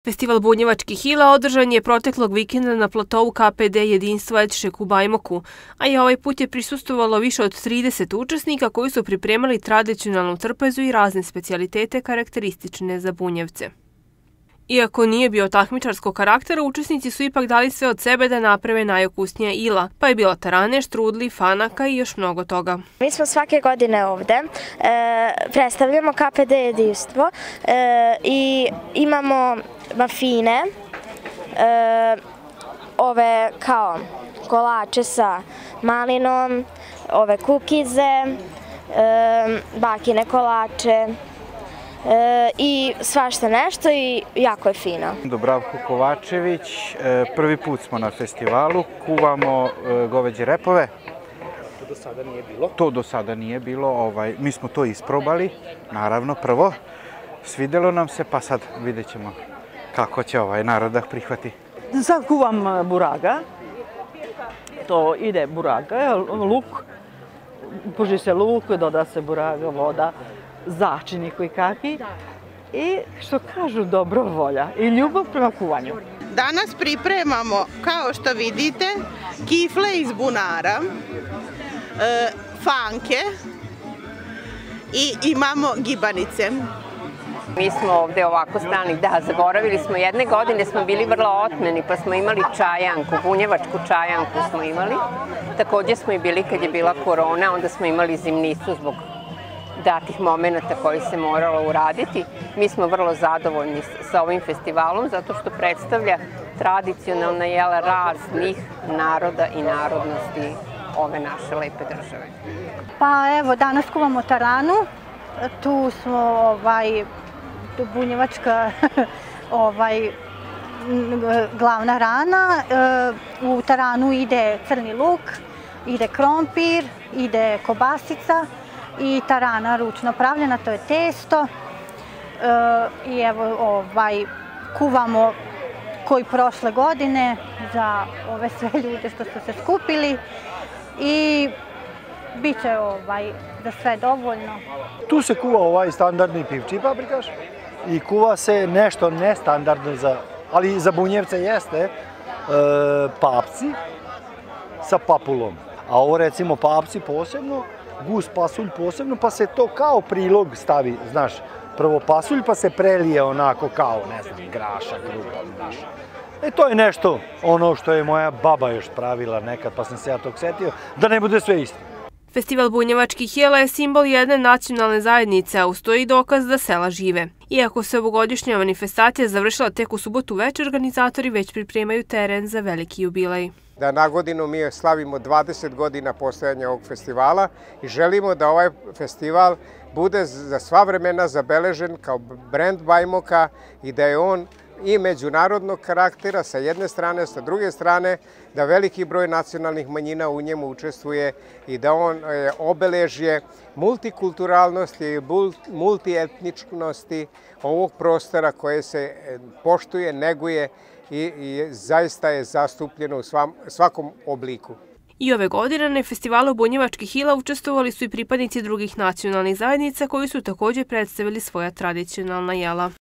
Festival bunjevačkih ila održan je proteklog vikenda na platovu KPD Jedinstvo Etšek u Bajmoku, a i ovaj put je prisustvovalo više od 30 učesnika koji su pripremali tradicionalnu trpezu i razne specijalitete karakteristične za Bunjevce. Iako nije bio takmičarskog karaktera, učesnici su ipak dali sve od sebe da naprave najokusnija ila, pa je bilo tarane, štrudli, fanaka i još mnogo toga. Mi smo svake godine ovde, predstavljamo KPD Jedinstvo i imamo mafine, ove kao kolače sa malinom, ove kukize, bakine kolače, i svašta nešto i jako je fino. Dubravko Kovačević, prvi put smo na festivalu, kuvamo goveđe repove. To do sada nije bilo? To do sada nije bilo, mi smo to isprobali, naravno prvo. Svidelo nam se, pa sad vidjet ćemo kako će narod da prihvati. Sad kuvam buraga, to ide buraga, luk, puži se luk, doda se buraga, voda, začini koji kakvi i što kažu dobro volja i ljubav prema kuvanju. Danas pripremamo, kao što vidite, kifle iz bunara, fanke i imamo gibanice. Mi smo ovde ovako stalni, zaboravili smo, jedne godine smo bili vrlo otmeni pa smo imali čajanku, bunjevačku čajanku smo imali. Takođe smo i bili kad je bila korona, onda smo imali zimnicu zbog datih momenta koji se moralo uraditi. Mi smo vrlo zadovoljni sa ovim festivalom zato što predstavlja tradicionalna jela raznih naroda i narodnosti ove naše lepe države. Pa evo, danas kuvamo taranu, tu smo bunjevačka glavna rana, u taranu ide crni luk, ide krompir, ide kobasica, i tarana ručno pravljena, to je testo. I evo kuvamo koji prošle godine za ove sve ljude što su se skupili i bit će za sve dovoljno. Tu se kuva standardni pivči paprikaš i kuva se nešto nestandardno, ali za Bunjevce jeste, papci sa papulom. A ovo recimo papci posebno, gus pasulj posebno, pa se to kao prilog stavi, znaš, prvo pasulj pa se prelije onako kao, ne znam, graša, krupa, znaš. To je nešto, ono što je moja baba još pravila nekad, pa sam se ja tog setio, da ne bude sve isto. Festival bunjevačkih jela je simbol jedne nacionalne zajednice, a uz to i dokaz da sela žive. Iako se ovogodišnja manifestacija završila tek u subotu večer, organizatori već pripremaju teren za veliki jubilej. Da na godinu mi slavimo 20 godina postojanja ovog festivala i želimo da ovaj festival bude za sva vremena zabeležen kao brend Bajmoka i da je on i međunarodnog karaktera sa jedne strane, sa druge strane, da veliki broj nacionalnih manjina u njemu učestvuje i da on obeležje multikulturalnosti i multietničnosti ovog prostora koje se poštuje, neguje i zaista je zastupljeno u svakom obliku. I ove godine na festivalu bunjevačkih ila učestvovali su i pripadnici drugih nacionalnih zajednica koji su također predstavili svoja tradicionalna jela.